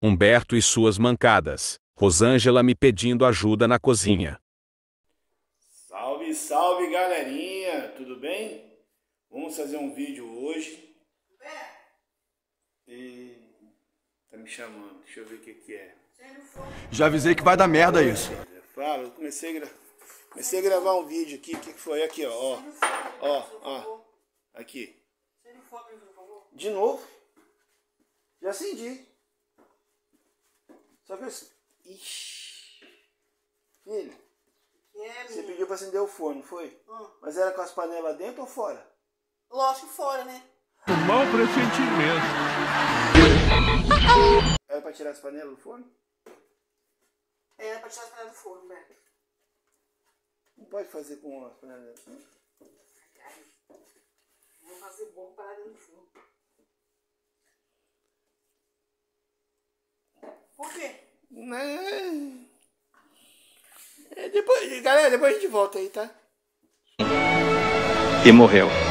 Humberto e suas mancadas. Rosângela me pedindo ajuda na cozinha. Salve, salve, galerinha! Tudo bem? Vamos fazer um vídeo hoje. E... tá me chamando, deixa eu ver o que é. Já avisei que vai dar merda isso. Fala, eu comecei a gravar um vídeo aqui. O que foi? Aqui, ó. Ó. Aqui. De novo. Já acendi. Só que eu... Ixi. Filho. Você pediu pra acender o forno, foi? Mas era com as panelas dentro ou fora? Lógico, fora, né? Um mau pressentimento. Era pra tirar as panelas do forno? Era pra tirar as panelas do forno, Beto. Não pode fazer com as panelas dentro. Vou fazer bom para dentro do forno. Por quê? Depois, galera, depois a gente volta aí, tá? E morreu.